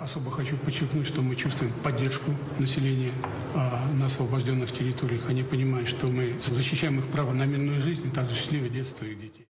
особо хочу подчеркнуть, что мы чувствуем поддержку населения на освобожденных территориях. Они понимают, что мы защищаем их право на мирную жизнь, и также счастливое детство их детей.